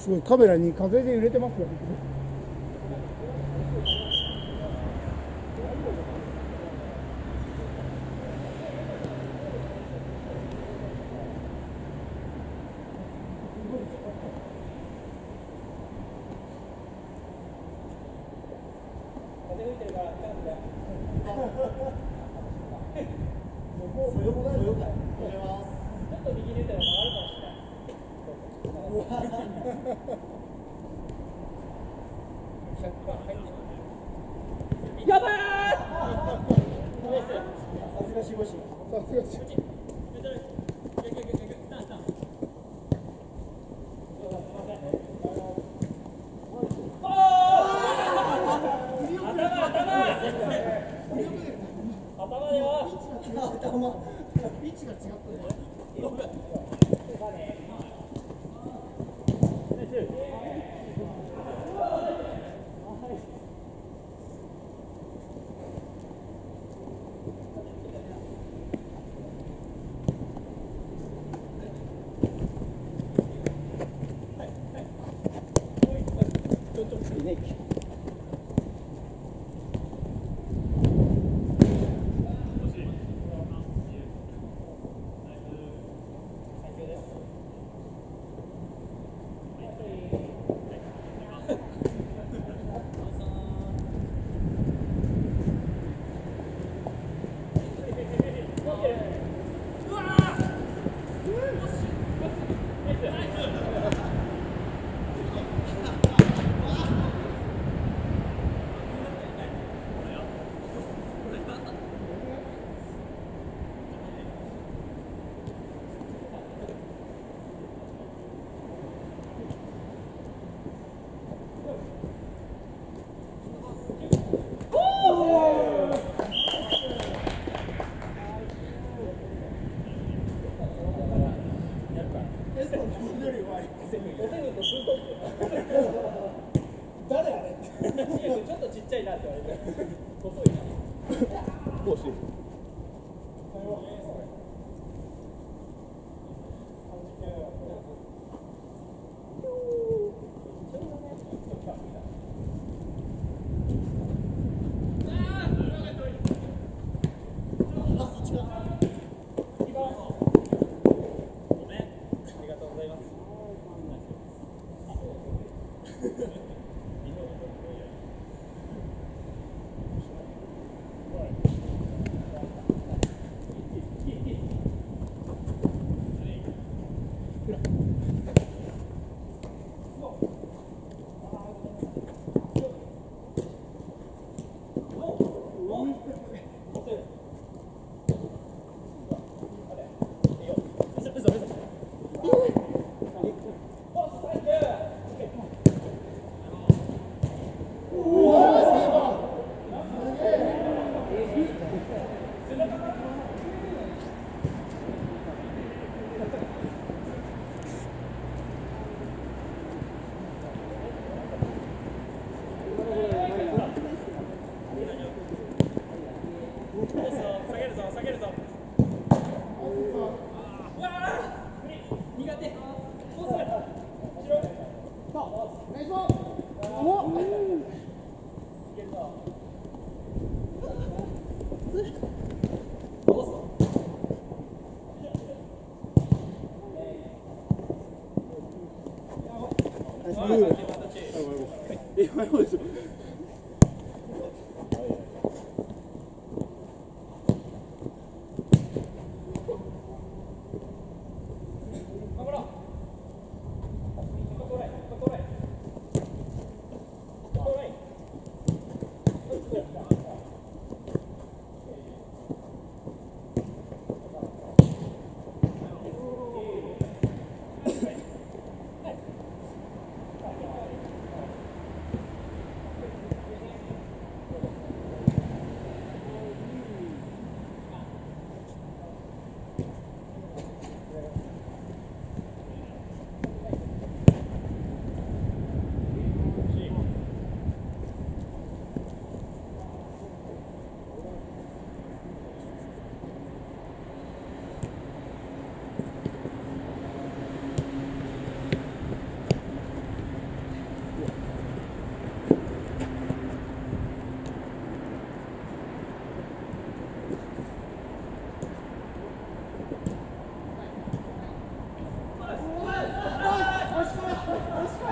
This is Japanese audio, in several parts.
すごいカメラに風で揺れてますよ。 風吹いてるから、ちょっと右に出たら曲がるかもしれない。やばー。さすが守護神。さすが守護神。 位置が違ったね。誰あれ？ちょっとちっちゃいなって言われて。細いな。欲しい。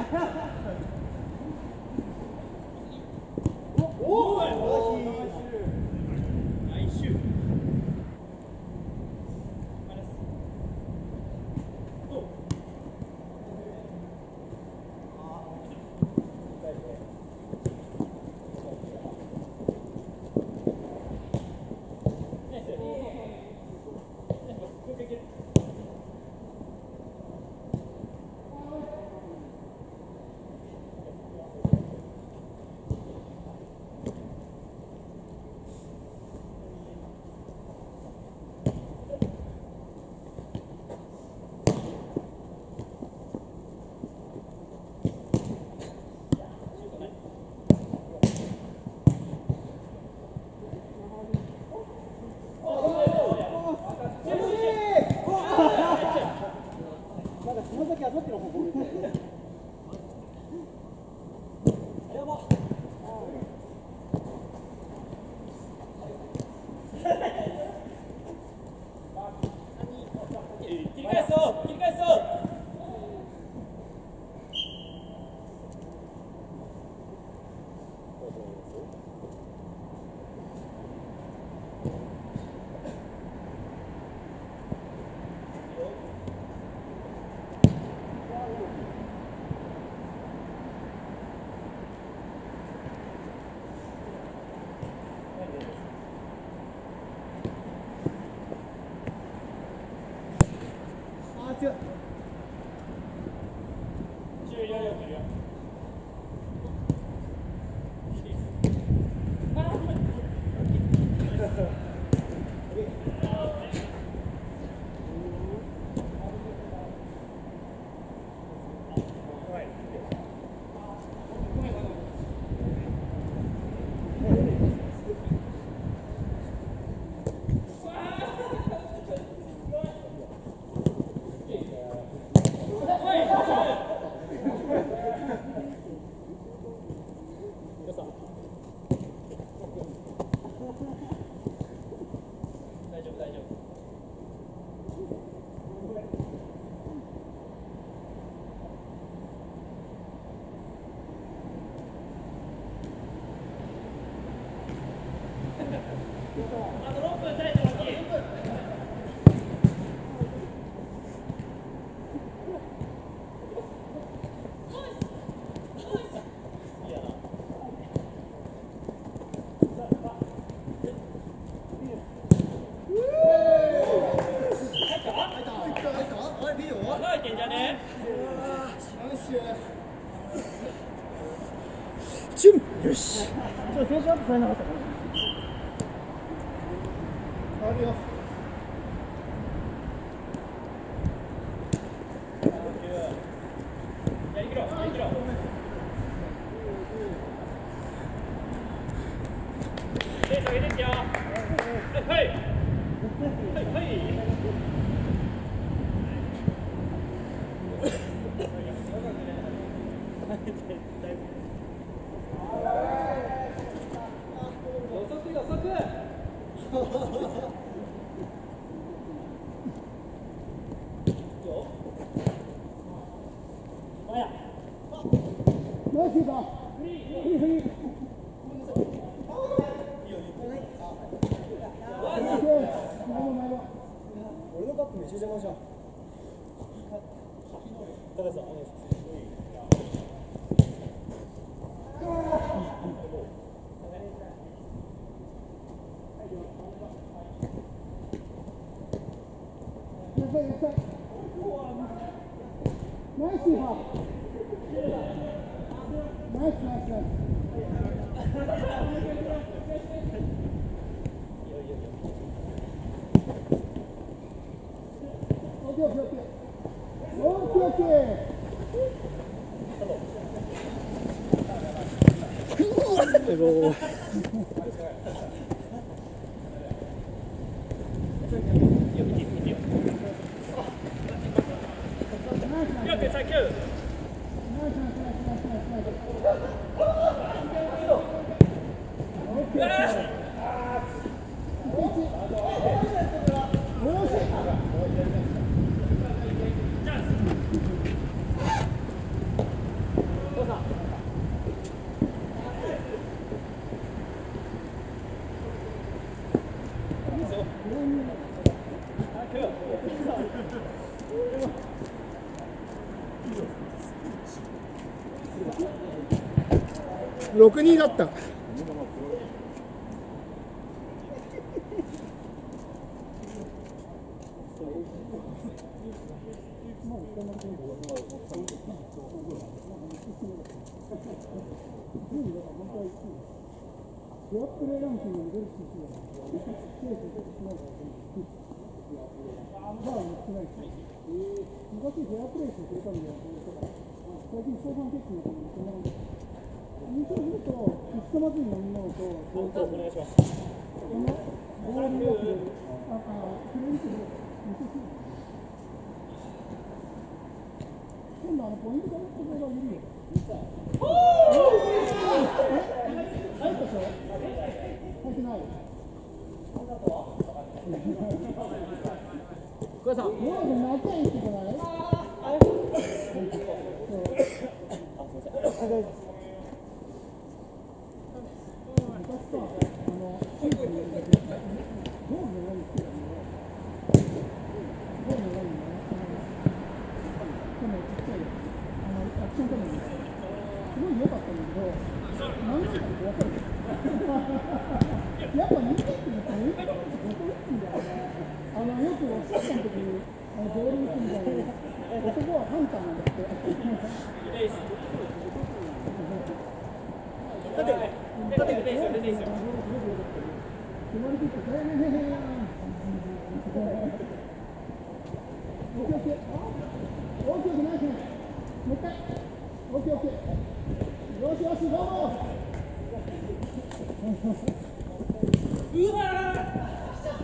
よし。ちょっと選手アップされなかったかな。あるよ。 やりきろう、やりきろう。ペース上げてってよ。はい、はい。はい、はい。 俺のバックめっちゃ邪魔じゃん。高橋さん、お願いします。 6-2だった。フェアプレーランキングに出るし、フェアプレー少ないし、昔フェアプレーしてくれたんだよ、最近相反決起のためにそんな感じ。優勝すると、ひとまずい飲み物と、お願いします。このボールをくれる、くれるけど、今度ポイントがところがいるよ。入ったでしょ？入ってない。お母さん、もう泣きゃいいってことない？やっぱ人間ってそういうことってどこ行くんだよね。よくおっしゃった時にボール打つみたいな男はハンターなんだって。決まりきって大変へへへ。オッケーオッケー。オッケーオッケーナイス。もう一回。オッケーオッケー。よしよしどうも。うわーしちゃった。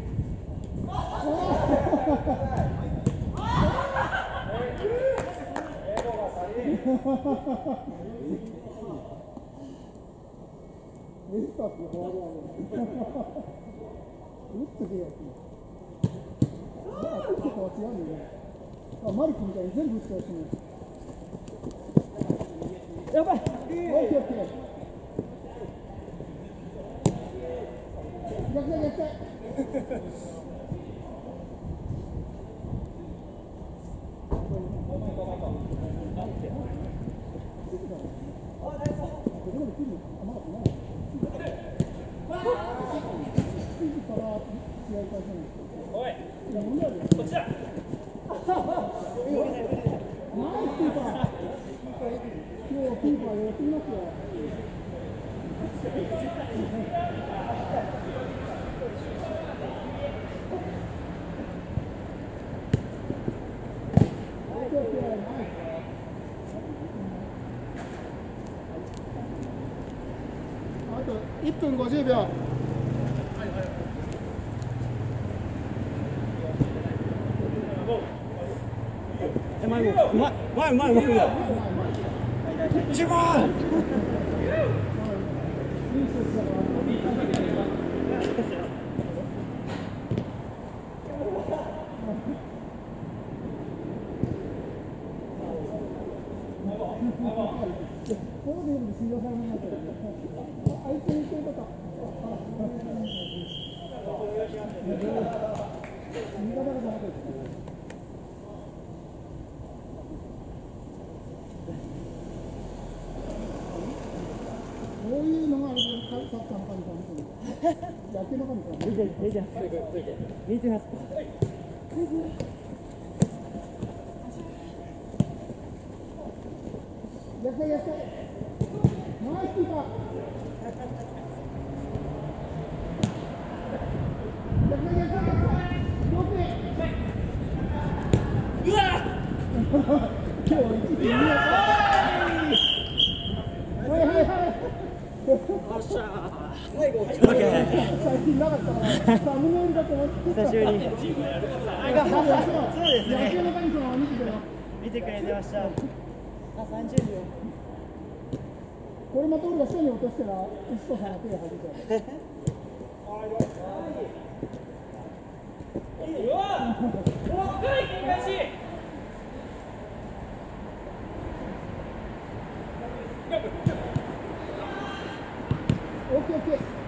エスタってフォワードやね。打ってけよって。打ってとは違うんだよね。マルキみたいに全部打ってやつね。やばい。オッケーオッケー。逆だ逆だ。 おい、こっちだ。 キーパーやってみますよ。あと1分50秒。前一番こういうのがあるサッカーの神様、野球の神様。見てます。やったやった。ナイスキーパー。やったやったやった。うわ。今日1位やった。最近なかったからサムネイルだと思って久しぶりにそうですね野球の神様を見てくれてました。30秒これまた俺が下に落としたら石子さんが手を外しちゃう。うわっ深い切り返しオッケーオッケー。